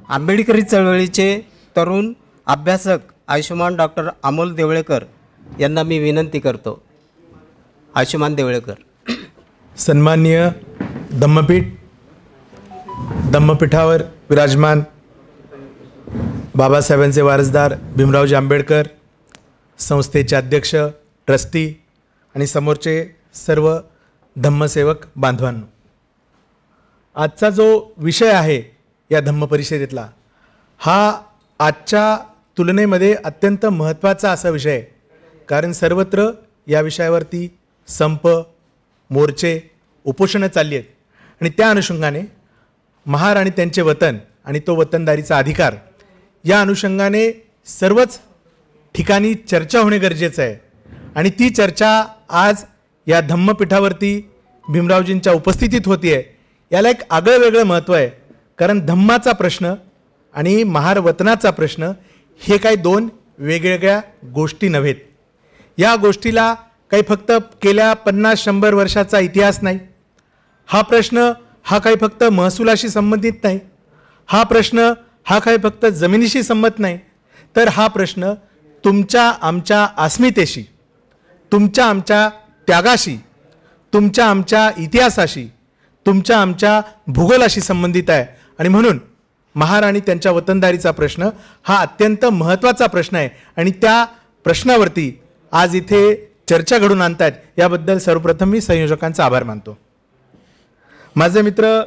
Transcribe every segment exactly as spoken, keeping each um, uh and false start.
आंबेडकरी चळवळीचे तरुण अभ्यासक आयुष्यमान डॉक्टर अमोल देवळेकर यांना मी विनंती करतो. आयुष्यमान देवळेकर. सन्माननीय धम्मपीठ, धम्मपीठावर विराजमान बाबासाहेबांचे वारसदार भीमरावजी आंबेडकर संस्थेचे अध्यक्ष, ट्रस्टी आणि समोरचे सर्व धम्मसेवक बांधवांनो, आजचा जो विषय आहे या धम्म परिषदेतला हा आजच्या तुलनेमध्ये अत्यंत महत्त्वाचा असा विषय आहे. कारण सर्वत्र या विषयावरती संप, मोर्चे, उपोषणं चालली आहेत आणि त्या अनुषंगाने महार आणि त्यांचे वतन आणि तो वतनदारीचा अधिकार या अनुषंगाने सर्वच ठिकाणी चर्चा होणे गरजेचं आहे. आणि ती चर्चा आज या धम्मपीठावरती भीमरावजींच्या उपस्थितीत होती आहे. याला एक आगळं वेगळं महत्त्व आहे. कारण धम्माचा प्रश्न आणि महार वतनाचा प्रश्न हे काही दोन वेगवेगळ्या गोष्टी नव्हेत. या गोष्टीला काही फक्त गेल्या पन्नास शंभर वर्षाचा इतिहास नाही. हा प्रश्न हा काही फक्त महसुलाशी संबंधित नाही. हा प्रश्न हा काही फक्त जमिनीशी संबंधित नाही. तर हा प्रश्न तुमच्या आमच्या अस्मितेशी, तुमच्या आमच्या त्यागाशी, तुमच्या आमच्या इतिहासाशी, तुमच्या आमच्या भूगोलाशी संबंधित आहे. आणि म्हणून महार आणि त्यांच्या वतनदारीचा प्रश्न हा अत्यंत महत्त्वाचा प्रश्न आहे. आणि त्या प्रश्नावरती आज इथे चर्चा घडून आणतात याबद्दल सर्वप्रथम मी संयोजकांचा आभार मानतो. माझे मित्र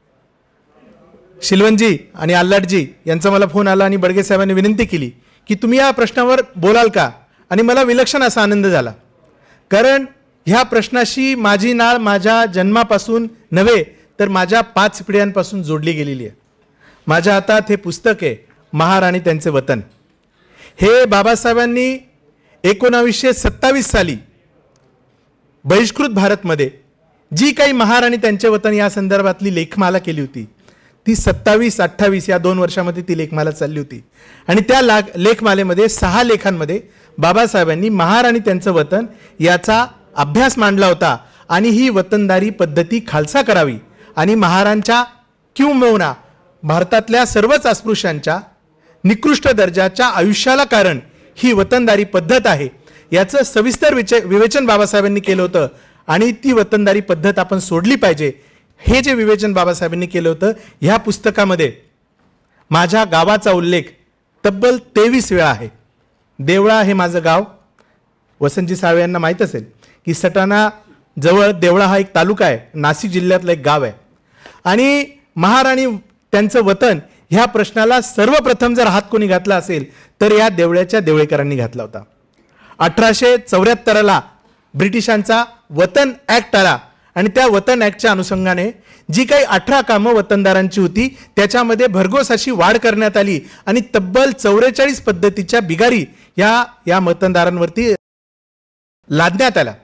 शिलवंजी आणि आल्लाटजी यांचा मला फोन आला आणि बडगे साहेबांनी विनंती केली की तुम्ही या प्रश्नावर बोलाल का. आणि मला विलक्षण असा आनंद झाला. कारण ह्या प्रश्नाशी माझी नाळ माझ्या जन्मापासून नव्हे तर माझ्या पाच पिढ्यांपासून जोडली गेलेली आहे. माझ्या हातात हे पुस्तक आहे महार आणि त्यांचे वतन. हे बाबासाहेबांनी एकोणावीसशे सत्तावीस साली बहिष्कृत भारतमध्ये जी काही महार आणि त्यांचे वतन या संदर्भातली लेखमाला केली होती ती सत्तावीस अठ्ठावीस या दोन वर्षामध्ये ती लेखमाला चालली होती. आणि त्या ला लेखमालेमध्ये सहा लेखांमध्ये बाबासाहेबांनी महार आणि त्यांचं वतन याचा अभ्यास मांडला होता. आणि ही वतनदारी पद्धती खालसा करावी आणि महारांच्या किंबहुना भारतातल्या सर्वच अस्पृश्यांच्या निकृष्ट दर्जाच्या आयुष्याला कारण ही वतनदारी पद्धत आहे याचं सविस्तर विच विवेचन बाबासाहेबांनी केलं होतं. आणि ती वतनदारी पद्धत आपण सोडली पाहिजे हे जे विवेचन बाबासाहेबांनी केलं होतं ह्या पुस्तकामध्ये माझ्या गावाचा उल्लेख तब्बल तेवीस वेळा आहे. देवळा हे माझं गाव, वसंतजी साळवे यांना माहीत असेल की सटाणा जवळ देवळा हा एक तालुका आहे, नाशिक जिल्ह्यातलं एक गाव आहे. आणि महार आणि त्यांचं वतन ह्या प्रश्नाला सर्वप्रथम जर हात कोणी घातला असेल तर या देवळ्याच्या देवळेकरांनी घातला होता. अठराशे चौऱ्याहत्तरला ब्रिटिशांचा वतन ॲक्ट आला आणि त्या वतन ॲक्टच्या अनुषंगाने जी काही अठरा कामं वतनदारांची होती त्याच्यामध्ये भरघोस अशी वाढ करण्यात आली आणि तब्बल चौवेचाळीस पद्धतीच्या बिगारी या या वतनदारांवरती लादण्यात आल्या.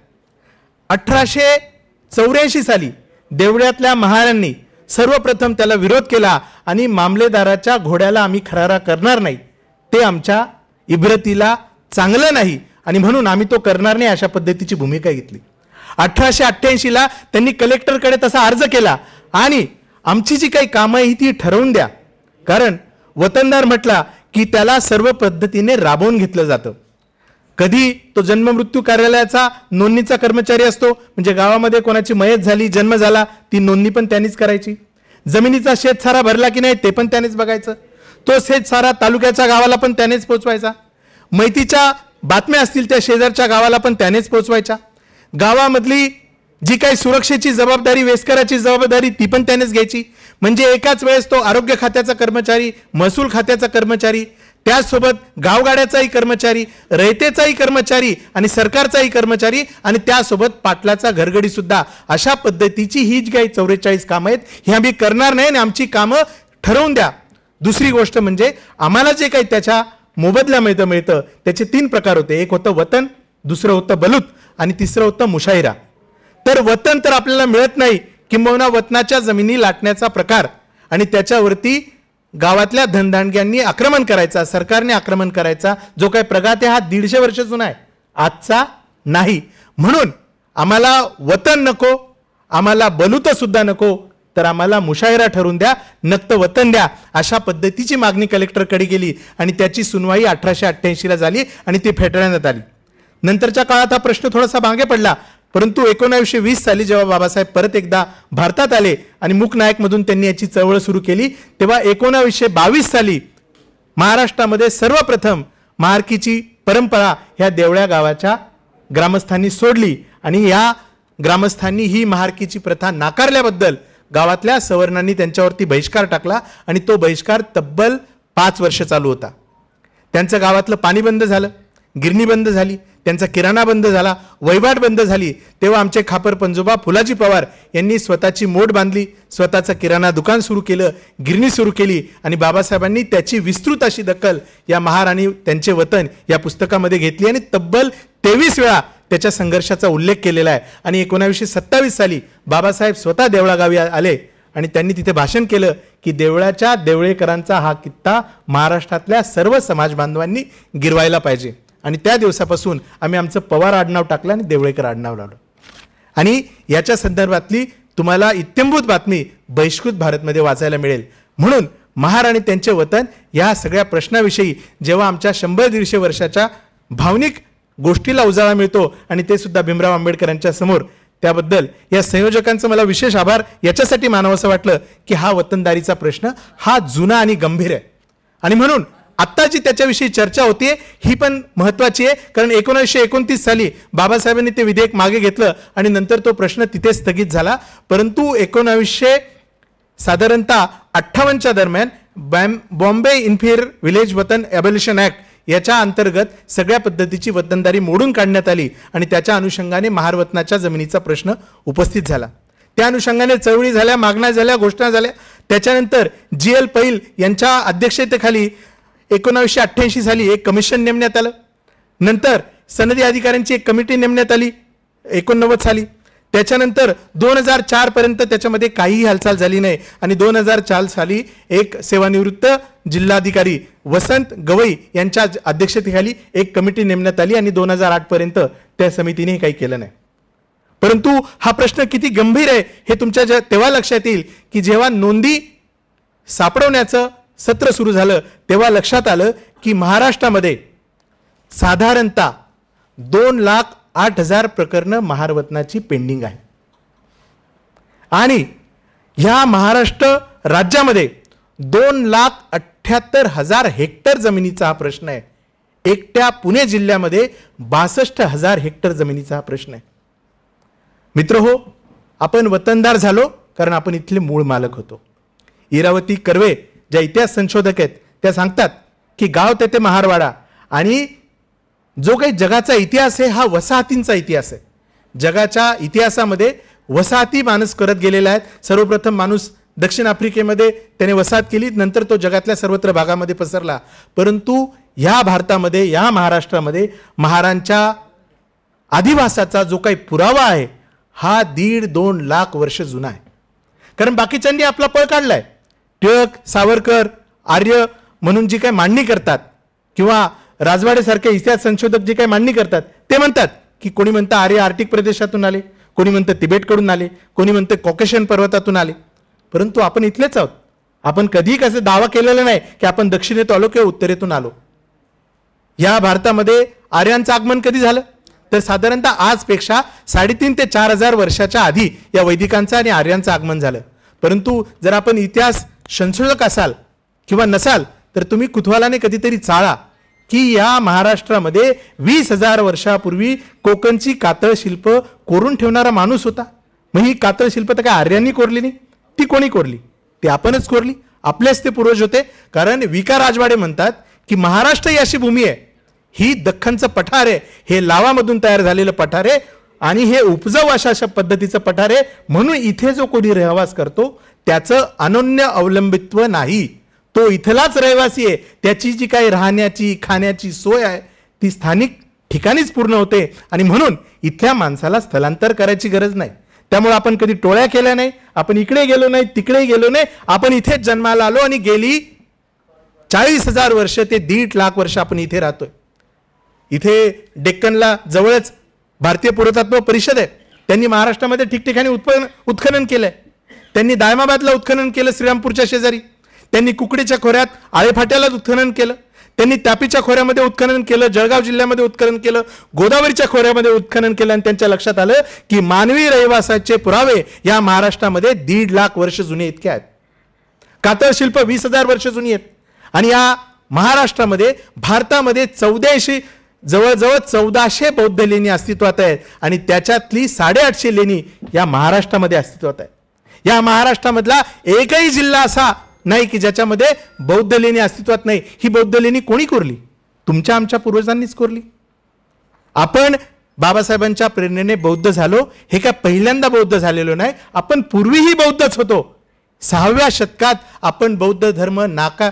अठराशे चौऱ्याऐंशी साली देवळ्यातल्या महारांनी सर्वप्रथम त्याला विरोध केला आणि मामलेदाराच्या घोड्याला आम्ही खरारा करणार नाही, ते आमच्या इब्रतीला चांगलं नाही आणि म्हणून आम्ही तो करणार नाही अशा पद्धतीची भूमिका घेतली. अठराशे अठ्ठ्याऐंशीला त्यांनी कलेक्टरकडे तसा अर्ज केला आणि आमची जी काही कामं आहे ती ठरवून द्या. कारण वतनदार म्हटला की त्याला सर्व पद्धतीने राबवून घेतलं जातं. कधी तो जन्म मृत्यू कार्यालयाचा नोंदणीचा कर्मचारी असतो, म्हणजे गावामध्ये कोणाची मयत झाली, जन्म झाला, ती नोंदणी पण त्यानेच करायची. जमिनीचा शेतसारा भरला की नाही ते पण त्यानेच बघायचं. तो शेतसारा तालुक्याच्या गावाला पण त्यानेच पोचवायचा. माहितीच्या बातम्या असतील त्या शेजारच्या गावाला पण त्यानेच पोचवायच्या. गावामधली जी काही सुरक्षेची जबाबदारी, वेस्कराची जबाबदारी ती पण त्यानेच घ्यायची. म्हणजे एकाच वेळेस तो आरोग्य खात्याचा कर्मचारी, महसूल खात्याचा कर्मचारी, त्याचसोबत गावगाड्याचाही कर्मचारी, रयतेचाही कर्मचारी आणि सरकारचाही कर्मचारी आणि त्यासोबत पाटलाचा घरगडी सुद्धा. अशा पद्धतीची ही जी काही चौवेचाळीस कामं आहेत ही आम्ही करणार नाही आणि आमची कामं ठरवून द्या. दुसरी गोष्ट म्हणजे आम्हाला जे काही त्याच्या मोबदला मिळतं मिळतं त्याचे तीन प्रकार होते. एक होतं वतन, दुसरं होतं बलूत आणि तिसरं होतं मुशाहिरा. तर वतन तर आपल्याला मिळत नाही, किंबहुना वतनाच्या जमिनी लाटण्याचा प्रकार आणि त्याच्यावरती गावातल्या धनदांडग्यांनी आक्रमण करायचा, सरकारने आक्रमण करायचा जो काही प्रघात आहे हा दीडशे वर्ष जुना आहे, आजचा नाही. म्हणून आम्हाला वतन नको, आम्हाला बलूत सुद्धा नको, तर आम्हाला मुशायरा ठरवून द्या, नक्त वतन द्या, अशा पद्धतीची मागणी कलेक्टरकडे गेली आणि त्याची सुनवाई अठराशे अठ्ठ्याऐंशीला झाली आणि ती फेटाळण्यात आली. नंतरच्या काळात हा प्रश्न थोडासा मागे पडला, परंतु एकोणावीसशे वीस साली जेव्हा बाबासाहेब परत एकदा भारतात आले आणि मूकनायकमधून त्यांनी याची चळवळ सुरू केली, तेव्हा एकोणावीसशे बावीस साली महाराष्ट्रामध्ये सर्वप्रथम महारकीची परंपरा ह्या देवळ्या गावाच्या ग्रामस्थांनी सोडली आणि या ग्रामस्थांनी ही महारकीची प्रथा नाकारल्याबद्दल गावातल्या सवर्णांनी त्यांच्यावरती बहिष्कार टाकला आणि तो बहिष्कार तब्बल पाच वर्ष चालू होता. त्यांचं गावातलं पाणी बंद झालं, गिरणी बंद झाली, त्यांचा किराणा बंद झाला, वहिवाट बंद झाली. तेव्हा आमचे खापर पंजोबा फुलाजी पवार यांनी स्वतःची मोड बांधली, स्वतःचं किराणा दुकान सुरू केलं, गिरणी सुरू केली आणि बाबासाहेबांनी त्याची विस्तृत अशी दखल या महार आणि त्यांचे वतन या पुस्तकामध्ये घेतली आणि तब्बल तेवीस वेळा त्याच्या संघर्षाचा उल्लेख केलेला आहे. आणि एकोणावीसशे सत्तावीस साली बाबासाहेब स्वतः देवळागावी आले आणि त्यांनी तिथे भाषण केलं की देवळाच्या देवळेकरांचा हा कित्ता महाराष्ट्रातल्या सर्व समाज बांधवांनी गिरवायला पाहिजे. आणि त्या दिवसापासून आम्ही आमचं पवार आडनाव टाकलं आणि देवळेकर आडनाव लावलं. आणि याच्या संदर्भातली तुम्हाला इत्यंभूत बातमी बहिष्कृत भारतमध्ये वाचायला मिळेल. म्हणून महार आणि त्यांचे वतन या सगळ्या प्रश्नाविषयी जेव्हा आमच्या शंभर दीडशे वर्षाच्या भावनिक गोष्टीला उजाळा मिळतो आणि ते सुद्धा भीमराव आंबेडकरांच्या समोर, त्याबद्दल या संयोजकांचं मला विशेष आभार याच्यासाठी मानावं असं वाटलं की हा वतनदारीचा प्रश्न हा जुना आणि गंभीर आहे. आणि म्हणून आत्ता जी त्याच्याविषयी चर्चा होतीये ही पण महत्त्वाची आहे, कारण एकोणीसशे एकोणतीस साली बाबासाहेबांनी ते विधेयक मागे घेतलं आणि नंतर तो प्रश्न तिथे स्थगित झाला. परंतु एकोणावीसशे साधारणतः अठ्ठावन्नच्या दरम्यान बॅम बॉम्बे इन्फिअर विलेज वतन ॲबॉलिशन ॲक्ट याच्या अंतर्गत सगळ्या पद्धतीची वतनदारी मोडून काढण्यात आली आणि त्याच्या अनुषंगाने महारवतनाच्या जमिनीचा प्रश्न उपस्थित झाला. त्या अनुषंगाने चळवळी झाल्या, मागण्या झाल्या, घोषणा झाल्या. त्याच्यानंतर जी एल पैल यांच्या अध्यक्षतेखाली एकोणावीसशे अठ्ठ्याऐंशी साली एक कमिशन नेमण्यात आलं. नंतर सनदी अधिकाऱ्यांची एक कमिटी नेमण्यात आली एकोणनव्वद साली. त्याच्यानंतर दोन हजार चार पर्यंत त्याच्यामध्ये काहीही हालचाल झाली नाही आणि दोन हजार चार साली एक सेवानिवृत्त जिल्हाधिकारी वसंत गवई यांच्या अध्यक्षतेखाली एक कमिटी नेमण्यात आली आणि दोन हजार आठ पर्यंत त्या समितीने काही केलं नाही. परंतु हा प्रश्न किती गंभीर आहे हे तुमच्या तेव्हा लक्षात येईल की जेव्हा नोंदी सापडवण्याचं सत्र सुरू झालं तेव्हा लक्षात आलं की महाराष्ट्रामध्ये साधारणतः दोन लाख आठ हजार प्रकरणं महारवतनाची पेंडिंग आहे. आणि ह्या महाराष्ट्र राज्यामध्ये दोन लाख अठ्ठ्याहत्तर हजार हेक्टर जमिनीचा हा प्रश्न आहे. एकट्या पुणे जिल्ह्यामध्ये बासष्ट हजार हेक्टर जमिनीचा हा प्रश्न आहे. मित्र हो, आपण वतनदार झालो कारण आपण इथले मूळ मालक होतो. इरावती कर्वे ज्या इतिहास संशोधक आहेत त्या सांगतात की गाव तेथे महारवाडा आणि जो काही जगाचा इतिहास आहे हा वसाहतींचा इतिहास आहे. जगाच्या इतिहासामध्ये वसाहती माणूस करत गेलेला आहे. सर्वप्रथम माणूस दक्षिण आफ्रिकेमध्ये त्याने वसाहत केली, नंतर तो जगातल्या सर्वत्र भागामध्ये पसरला. परंतु ह्या भारतामध्ये, या महाराष्ट्रामध्ये महारांच्या अधिवासाचा जो काही पुरावा आहे हा दीड दोन लाख वर्ष जुना आहे. कारण बाकीच्यांनी आपला पळ काढलाय. टिळक, सावरकर, आर्य म्हणून जी काही मांडणी करतात किंवा राजवाडेसारखे इतिहास संशोधक जे काही मांडणी करतात ते म्हणतात की कोणी म्हणतं आर्य आर्टिक प्रदेशातून आले, कोणी म्हणतं तिबेटकडून आले, कोणी म्हणतं कॉकेशियन पर्वतातून आले. परंतु आपण इथलेच आहोत. आपण कधीही कसं दावा केलेला नाही की आपण दक्षिणेत आलो किंवा उत्तरेतून आलो. या भारतामध्ये आर्यांचं आगमन कधी झालं तर साधारणतः आजपेक्षा साडेतीन ते चार हजार वर्षाच्या आधी या वैदिकांचं आणि आर्यांचं आगमन झालं. परंतु जर आपण इतिहास संशोधक असाल किंवा नसाल तर तुम्ही कुतूहलाने कधीतरी चाळा की या महाराष्ट्रामध्ये वीस हजार वर्षापूर्वी कोकणची कातळ शिल्प कोरून ठेवणारा माणूस होता. मग ही कातळ शिल्प तर काय आर्यांनी कोरली नाही, ती कोणी कोरली? ती आपणच कोरली. आपलेच ते पूर्वज होते. कारण विका राजवाडे म्हणतात की महाराष्ट्र ही अशी भूमी आहे, ही दख्खनचं पठार आहे, हे लावामधून तयार झालेलं पठार आहे आणि हे उपजाऊ अशा पद्धतीचं पठार आहे. म्हणून इथे जो कोणी रहवास करतो त्याचं अनन्य अवलंबित्व नाही, तो इथलाच रहिवासी आहे. त्याची जी काही राहण्याची खाण्याची सोय आहे ती स्थानिक ठिकाणीच पूर्ण होते आणि म्हणून इथल्या माणसाला स्थलांतर करायची गरज नाही. त्यामुळे आपण कधी टोळ्या केल्या नाही, आपण इकडे गेलो नाही, तिकडे गेलो नाही, आपण इथेच जन्माला आलो आणि गेली चाळीस हजार वर्ष ते दीड लाख वर्ष आपण इथे राहतोय. इथे डेक्कनला जवळच भारतीय पुरातत्व परिषद आहे, त्यांनी महाराष्ट्रामध्ये ठिकठिकाणी उत्पन्न उत्खनन केलंय. त्यांनी दायमाबादला उत्खनन केलं श्रीरामपूरच्या शेजारी, त्यांनी कुकडीच्या खोऱ्यात आळेफाट्याला उत्खनन केलं, त्यांनी तापीच्या खोऱ्यामध्ये उत्खनन केलं, जळगाव जिल्ह्यामध्ये उत्खनन केलं, गोदावरीच्या खोऱ्यामध्ये उत्खनन केलं आणि त्यांच्या लक्षात आलं की मानवी रहिवासाचे पुरावे या महाराष्ट्रामध्ये दीड लाख वर्ष जुने इतके आहेत. कातळ शिल्प वीस हजार वर्ष जुनी आहेत आणि या महाराष्ट्रामध्ये भारतामध्ये चौदाशे जवळजवळ चौदाशे बौद्ध लेणी अस्तित्वात आहेत आणि त्याच्यातली साडेआठशे लेणी या महाराष्ट्रामध्ये अस्तित्वात आहेत. या महाराष्ट्रामधला एकही जिल्हा असा नाही की ज्याच्यामध्ये बौद्ध लेणी अस्तित्वात नाही. ही बौद्ध लेणी कोणी कोरली? तुमच्या आमच्या पूर्वजांनीच कोरली. आपण बाबासाहेबांच्या प्रेरणेने बौद्ध झालो हे काय पहिल्यांदा बौद्ध झालेलो नाही, आपण पूर्वीही बौद्धच होतो. सहाव्या शतकात आपण बौद्ध धर्म नाका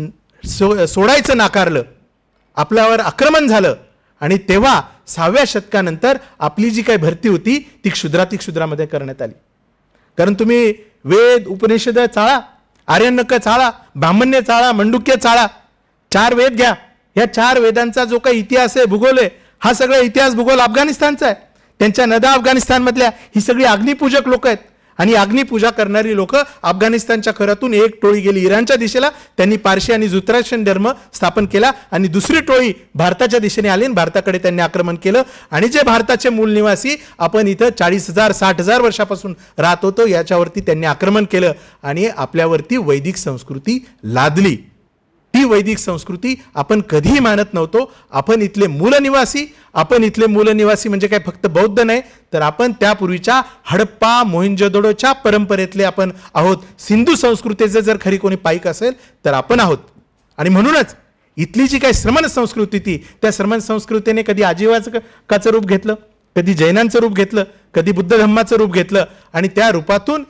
सो सोडायचं नाकारलं, आपल्यावर आक्रमण झालं आणि तेव्हा सहाव्या शतकानंतर आपली जी काही भरती होती ती क्षुद्राती क्षुद्रामध्ये करण्यात आली. कारण तुम्ही वेद उपनिषद चाळा, आर्यनक चाळा, ब्राह्मण्य चाळा, मंडुक्य चाळा, चार वेद घ्या. या चार वेदांचा जो काही इतिहास आहे, भूगोल आहे, हा सगळा इतिहास भूगोल अफगाणिस्तानचा आहे. त्यांच्या नद्या अफगाणिस्तानमधल्या ही सगळी अग्निपूजक लोक आहेत आणि अग्निपूजा करणारी लोक अफगाणिस्तानच्या खोऱ्यातून एक टोळी गेली इराणच्या दिशेला, त्यांनी पारशी आणि झुत्राष्ट्रीयन धर्म स्थापन केला आणि दुसरी टोळी भारताच्या दिशेने आली आणि भारताकडे त्यांनी आक्रमण केलं आणि जे भारताचे मूळ निवासी आपण इथं चाळीस हजार साठ हजार वर्षापासून राहत होतो याच्यावरती त्यांनी आक्रमण केलं आणि आपल्यावरती वैदिक संस्कृती लादली. ती वैदिक संस्कृती आपण कधीही मानत नव्हतो. आपण इथले मूल निवासी, आपण इथले मूल निवासी म्हणजे काय फक्त बौद्ध नाही तर आपण त्यापूर्वीच्या हडप्पा मोहिंजोदडोच्या परंपरेतले आपण आहोत. सिंधू संस्कृतीचे जर खरी कोणी पाईक असेल तर आपण आहोत. आणि म्हणूनच इथली जी काही श्रमण संस्कृती होती त्या श्रमण संस्कृतीने कधी आजीवाकाचं रूप घेतलं, कधी जैनांचं रूप घेतलं, कधी बुद्ध धम्माचं रूप घेतलं आणि त्या रूपातून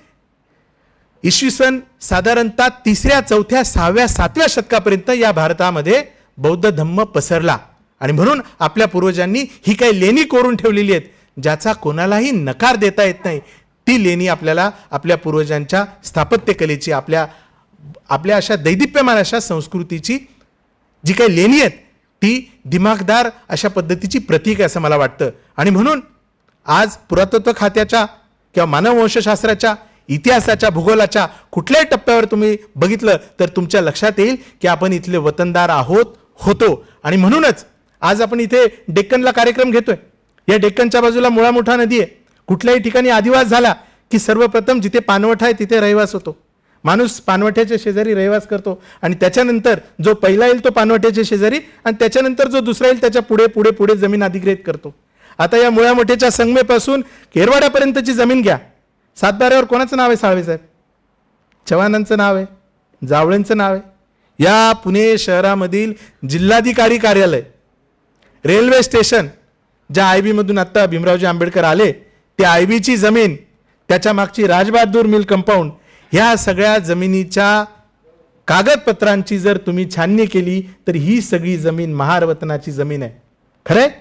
इसवी सन साधारणतः तिसऱ्या चौथ्या सहाव्या सातव्या शतकापर्यंत या भारतामध्ये बौद्ध धम्म पसरला. आणि म्हणून आपल्या पूर्वजांनी ही काही लेणी कोरून ठेवलेली आहेत ज्याचा कोणालाही नकार देता येत नाही. ती लेणी आपल्याला आपल्या पूर्वजांच्या स्थापत्यकलेची, आपल्या आपल्या अशा दैदिप्यमान अशा संस्कृतीची जी काही लेणी आहेत ती दिमागदार अशा पद्धतीची प्रतीक आहे असं मला वाटतं. आणि म्हणून आज पुरातत्व खात्याच्या किंवा मानववंशशास्त्राच्या, इतिहासाच्या, भूगोलाच्या कुठल्याही टप्प्यावर तुम्ही बघितलं तर तुमच्या लक्षात येईल की आपण इथले वतनदार आहोत, होतो. आणि म्हणूनच आज आपण इथे डेक्कनला कार्यक्रम घेतोय. या डेक्कनच्या बाजूला मुळा मोठा नदी आहे. कुठल्याही ठिकाणी आदिवास झाला की सर्वप्रथम जिथे पाणवठा आहे तिथे रहिवास होतो. माणूस पाणवठ्याच्या शेजारी रहिवास करतो आणि त्याच्यानंतर जो पहिला येईल तो पाणवठ्याच्या शेजारी आणि त्याच्यानंतर जो दुसरा येईल त्याच्या पुढे पुढे पुढे जमीन अधिग्रहित करतो. आता या मुळा मोठ्याच्या संगमेपासून केरवाड्यापर्यंतची जमीन घ्या. सातबाऱ्यावर कोणाचं नाव आहे साळवे साहेब? चव्हाणांचं नाव आहे, जावळेंचं नाव आहे. या पुणे शहरामधील जिल्हाधिकारी कार्यालय, रेल्वे स्टेशन, ज्या आय बी मधून आत्ता भीमरावजी आंबेडकर आले ते आय बीची जमीन, त्याच्या मागची राजबहादूर मिल कंपाऊंड, ह्या सगळ्या जमिनीच्या कागदपत्रांची जर तुम्ही छाननी केली तर ही सगळी जमीन महारवतनाची जमीन आहे. खरंय?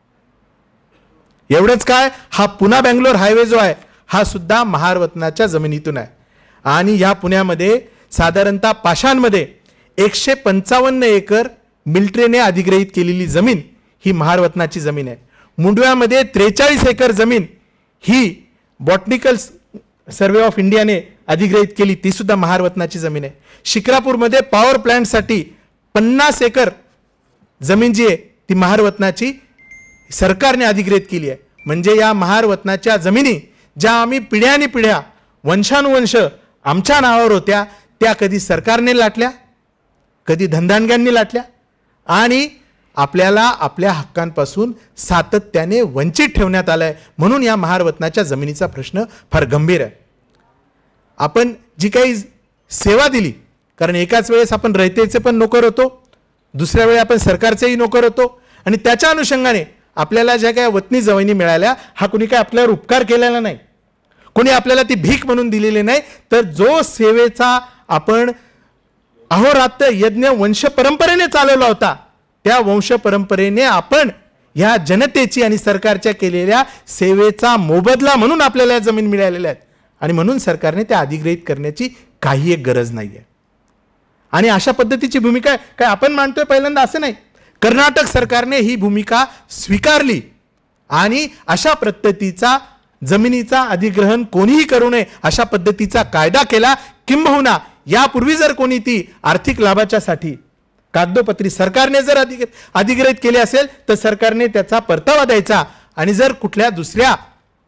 एवढंच काय, हा पुणे बेंगलोर हायवे जो आहे हा सुद्धा महारवतनाच्या जमिनीतून आहे. आणि या पुण्यामध्ये साधारणतः पाषाणमध्ये एकशे पंचावन्न एकर मिलिटरीने अधिग्रहित केलेली जमीन ही महारवतनाची जमीन आहे. मुंडव्यामध्ये त्रेचाळीस एकर जमीन ही बॉटनिकल सर्वे ऑफ इंडियाने अधिग्रहित केली, ती सुद्धा महारवतनाची जमीन आहे. शिक्रापूरमध्ये पॉवर प्लांटसाठी पन्नास एकर जमीन जी आहे ती महारवतनाची सरकारने अधिग्रहित केली आहे. म्हणजे या महारवतनाच्या जमिनी ज्या आम्ही पिढ्यानी पिढ्या वंशानुवंश आमच्या नावावर होत्या त्या कधी सरकारने लाटल्या, कधी धनदांडग्यांनी लाटल्या आणि आपल्याला आपल्या हक्कांपासून सातत्याने वंचित ठेवण्यात आलंय. म्हणून या महारवतनाच्या जमिनीचा प्रश्न फार गंभीर आहे. आपण जी काही सेवा दिली, कारण एकाच वेळेस आपण रयतेचे पण नोकर होतो, दुसऱ्या वेळी आपण सरकारचेही नोकर होतो आणि त्याच्या अनुषंगाने आपल्याला ज्या काही वतनी जमिनी मिळाल्या हा कुणी काय आपल्यावर उपकार केलेला नाही, कोणी आपल्याला ती भीक म्हणून दिलेली नाही. तर जो सेवेचा आपण अहोरात्र यज्ञ वंश परंपरेने चालवला होता त्या वंश परंपरेने आपण ह्या जनतेची आणि सरकारच्या केलेल्या सेवेचा मोबदला म्हणून आपल्याला या जमीन मिळालेल्या आहेत आणि म्हणून सरकारने त्या अधिग्रहित करण्याची काही एक गरज नाही आहे. आणि अशा पद्धतीची भूमिका काय आपण मांडतोय पहिल्यांदा असं नाही. कर्नाटक सरकारने ही भूमिका स्वीकारली आणि अशा पद्धतीचा जमिनीचा अधिग्रहण कोणीही करू नये अशा पद्धतीचा कायदा केला, किंबहुना यापूर्वी जर कोणी ती आर्थिक लाभाच्यासाठी कागदोपत्री सरकारने जर अधिक अधिग्रहित केले असेल तर सरकारने त्याचा परतावा द्यायचा, आणि जर कुठल्या दुसऱ्या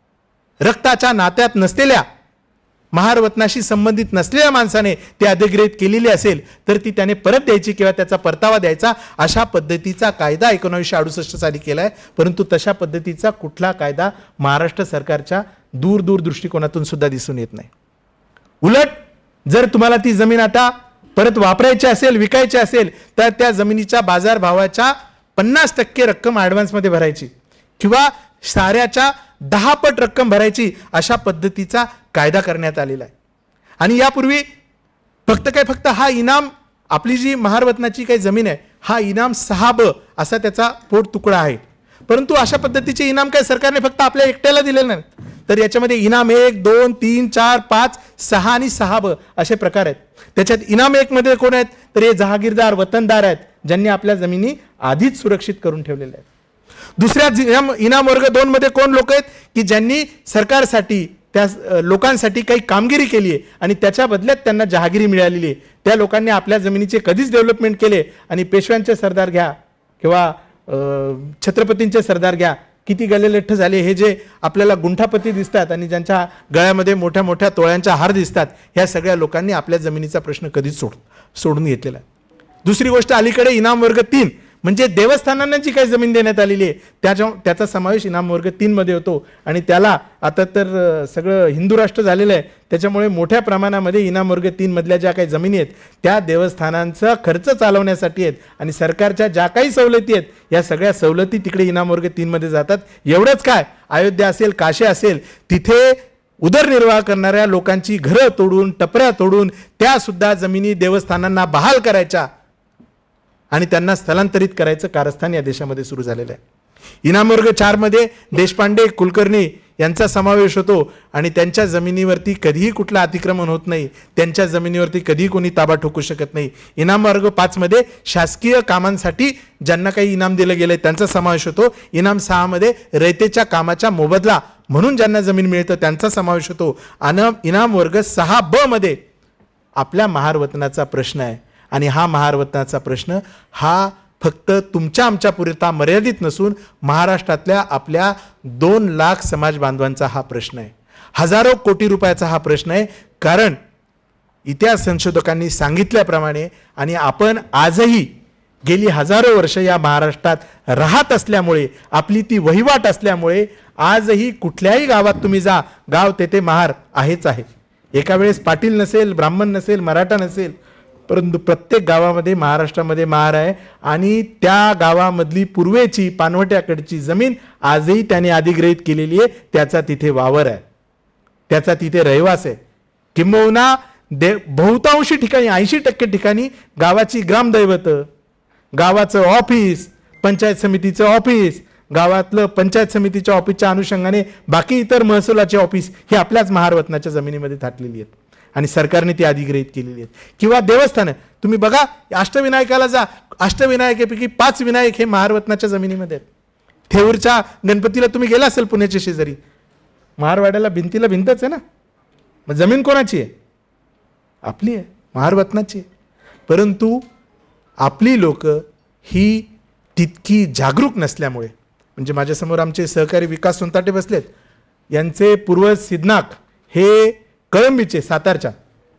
रक्ताच्या नात्यात नसलेल्या महारवतनाशी संबंधित नसलेल्या माणसाने ते अधिग्रहित केलेली असेल तर ती त्याने परत द्यायची किंवा त्याचा परतावा द्यायचा. अशा पद्धतीचा कायदा एकोणीसशे अडुसष्ट साली केला आहे, परंतु तशा पद्धतीचा कुठला कायदा महाराष्ट्र सरकारच्या दूर दूर दृष्टिकोनातून सुद्धा दिसून येत नाही. उलट जर तुम्हाला ती जमीन आता परत वापरायची असेल, विकायची असेल, तर त्या जमिनीच्या बाजारभावाच्या पन्नास टक्के रक्कम ॲडव्हान्समध्ये भरायची किंवा साऱ्याच्या दहा पट रक्कम भरायची, अशा पद्धतीचा कायदा करण्यात आलेला आहे. आणि यापूर्वी फक्त काय फक्त हा इनाम, आपली जी महारवतनाची काही जमीन आहे, हा इनाम सहा ब असा त्याचा पोट तुकडा आहे. परंतु अशा पद्धतीचे इनाम काय सरकारने फक्त आपल्या एकट्याला दिलेले नाही, तर याच्यामध्ये इनाम एक दोन तीन चार पाच सहा आणि सहा ब असे प्रकार आहेत. त्याच्यात इनाम एक मध्ये कोण आहेत तर हे जहागीरदार वतनदार आहेत, ज्यांनी आपल्या जमिनी आधीच सुरक्षित करून ठेवलेल्या आहेत. दुसऱ्या इनाम इनाम वर्ग दोन मध्ये कोण लोक आहेत की ज्यांनी सरकारसाठी त्या लोकांसाठी काही कामगिरी केली आहे आणि त्याच्या बदल्यात त्यांना जहागिरी मिळालेली आहे. त्या लोकांनी आपल्या जमिनीचे कधीच डेव्हलपमेंट केले आणि पेशव्यांचे सरदार घ्या किंवा छत्रपतींचे सरदार घ्या, किती गलेलठ्ठ झाले, हे जे आपल्याला गुंठापती दिसतात आणि ज्यांच्या गळ्यामध्ये मोठ्या मोठ्या तोळ्यांच्या हार दिसतात, ह्या सगळ्या लोकांनी आपल्या जमिनीचा प्रश्न कधीच सोड सोडून घेतलेला आहे. दुसरी गोष्ट, अलीकडे इनाम वर्ग तीन म्हणजे देवस्थानांना जी काही जमीन देण्यात आलेली आहे त्याच्या त्याचा समावेश इनाम वर्ग तीन मध्ये होतो. आणि त्याला आता तर सगळं हिंदू राष्ट्र झालेलं आहे, त्याच्यामुळे मोठ्या प्रमाणामध्ये इनाम वर्ग तीन मधल्या ज्या काही जमिनी आहेत त्या देवस्थानांचा खर्च चालवण्यासाठी आहेत आणि सरकारच्या ज्या काही सवलती आहेत या सगळ्या सवलती तिकडे इनाम वर्ग तीन मध्ये जातात. एवढंच काय, अयोध्या असेल, काशी असेल, तिथे उदरनिर्वाह करणाऱ्या लोकांची घरं तोडून, टपऱ्या तोडून त्या सुद्धा जमिनी देवस्थानांना बहाल करायच्या आणि त्यांना स्थलांतरित करायचं कारस्थान या देशामध्ये सुरू झालेलं आहे. इनाम वर्ग चार मध्ये देशपांडे, कुलकर्णी यांचा समावेश होतो आणि त्यांच्या जमिनीवरती कधीही कुठलं अतिक्रमण होत नाही, त्यांच्या जमिनीवरती कधीही कोणी ताबा ठोकू शकत नाही. इनाम वर्ग पाच मध्ये शासकीय कामांसाठी ज्यांना काही इनाम दिलं गेलंय त्यांचा समावेश होतो. इनाम सहा मध्ये रयतेच्या कामाचा मोबदला म्हणून ज्यांना जमीन मिळतं त्यांचा समावेश होतो. आणि इनाम वर्ग सहा ब मध्ये आपल्या महारवतनाचा प्रश्न आहे आणि हा महारवतनाचा प्रश्न हा फक्त तुमच्या आमच्या पुरता मर्यादित नसून महाराष्ट्रातल्या आपल्या दोन लाख समाज बांधवांचा हा प्रश्न आहे. हजारो कोटी रुपयाचा हा प्रश्न आहे. कारण इतिहास संशोधकांनी सांगितल्याप्रमाणे आणि आपण आजही गेली हजारो वर्ष या महाराष्ट्रात राहत असल्यामुळे, आपली ती वहिवाट असल्यामुळे आजही कुठल्याही गावात तुम्ही जा, गाव तेथे महार आहेच आहे. एका वेळेस पाटील नसेल, ब्राह्मण नसेल, मराठा नसेल, परंतु प्रत्येक गावामध्ये महाराष्ट्रामध्ये महार आहे आणि त्या गावामधली पूर्वेची पानवट्याकडची जमीन आजही त्याने अधिग्रहित केलेली आहे. त्याचा तिथे वावर आहे, त्याचा तिथे रहिवास आहे. किंबहुना दे बहुतांशी ठिकाणी, ऐंशी टक्के ठिकाणी गावाची ग्रामदैवत, गावाचं ऑफिस, पंचायत समितीचं ऑफिस, गावातलं पंचायत समितीच्या ऑफिसच्या अनुषंगाने बाकी इतर महसुलाचे ऑफिस हे आपल्याच महारवतनाच्या जमिनीमध्ये थाटलेली आहेत आणि सरकारने ती अधिग्रहित केलेली आहेत. किंवा देवस्थान, तुम्ही बघा अष्टविनायकाला जा, अष्टविनायकापैकी पाच विनायक हे महारवतनाच्या जमिनीमध्ये आहेत. थेऊरच्या गणपतीला तुम्ही गेला असेल पुण्याच्या शेजारी, महारवाड्याला भिंतीला भिंतच आहे ना, मग जमीन कोणाची आहे? आपली आहे, महारवतनाची आहे. परंतु आपली लोक ही तितकी जागरूक नसल्यामुळे, म्हणजे माझ्यासमोर आमचे सहकारी विकास सोनताटे बसलेत, यांचे पूर्वज सिद्धनाक हे कळंबीचे, सातारच्या,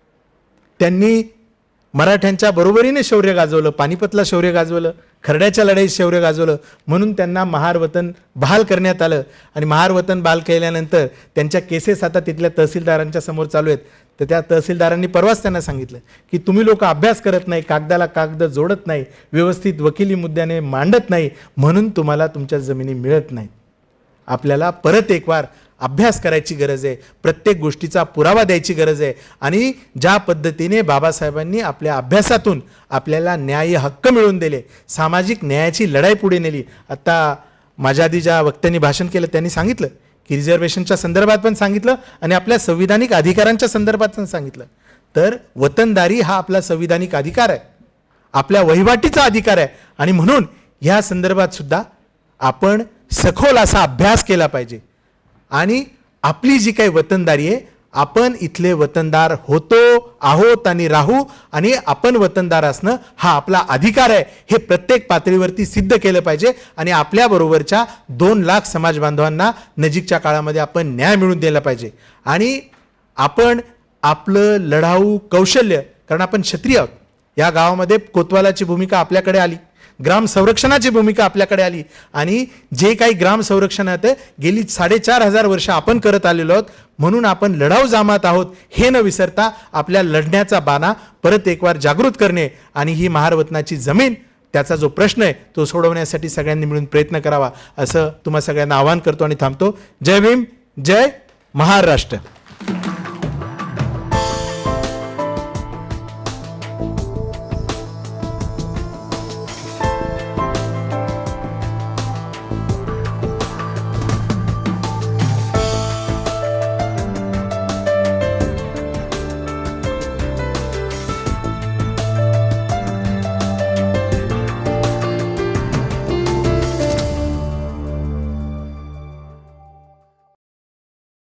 त्यांनी मराठ्यांच्या बरोबरीने शौर्य गाजवलं, पानिपतला शौर्य गाजवलं, खरड्याच्या लढाईत शौर्य गाजवलं, म्हणून त्यांना महारवतन बहाल करण्यात आलं. आणि महारवतन बहाल केल्यानंतर त्यांच्या केसेस आता तिथल्या तहसीलदारांच्या समोर चालू आहेत. तर त्या तहसीलदारांनी परवाच त्यांना सांगितलं की तुम्ही लोक अभ्यास करत नाही, कागदाला कागद जोडत नाही, व्यवस्थित वकिली मुद्द्याने मांडत नाही, म्हणून तुम्हाला तुमच्या जमिनी मिळत नाहीत. आपल्याला परत एक वार अभ्यास करायची गरज आहे, प्रत्येक गोष्टीचा पुरावा द्यायची गरज आहे. आणि ज्या पद्धतीने बाबासाहेबांनी आपल्या अभ्यासातून आपल्याला न्याय हक्क मिळवून दिले, सामाजिक न्यायाची लढाई पुढे नेली. आता माझ्या आधी ज्या वक्त्यांनी भाषण केलं त्यांनी सांगितलं की रिझर्वेशनच्या संदर्भात पण सांगितलं आणि आपल्या संविधानिक अधिकारांच्या संदर्भात पण सांगितलं. तर वतनदारी हा आपला संविधानिक अधिकार आहे, आपल्या वहिवाटीचा अधिकार आहे. आणि म्हणून ह्या संदर्भात सुद्धा आपण सखोल असा अभ्यास केला पाहिजे. आणि आपली जी काही वतनदारी आहे, आपण इथले वतनदार होतो, आहोत आणि राहू, आणि आपण वतनदार असणं हा आपला अधिकार आहे हे प्रत्येक पातळीवरती सिद्ध केलं पाहिजे. आणि आपल्याबरोबरच्या दोन लाख समाज बांधवांना नजीकच्या काळामध्ये आपण न्याय मिळवून दिला पाहिजे. आणि आपण आपलं लढाऊ कौशल्य, कारण आपण क्षत्रिय आहोत, या गावामध्ये कोतवालाची भूमिका आपल्याकडे आली, ग्राम संरक्षणाची भूमिका आपल्याकडे आली, आणि जे काही ग्राम संरक्षणात गेली साडेचार हजार वर्ष आपण करत आलेलो आहोत, म्हणून आपण लढाऊ जमात आहोत हे न विसरता आपल्या लढण्याचा बाणा परत एक वार जागृत करणे आणि ही महारवतनाची जमीन, त्याचा जो प्रश्न आहे तो सोडवण्यासाठी सगळ्यांनी मिळून प्रयत्न करावा असं तुम्हा सगळ्यांना आवाहन करतो आणि थांबतो. जय भीम, जय महाराष्ट्र.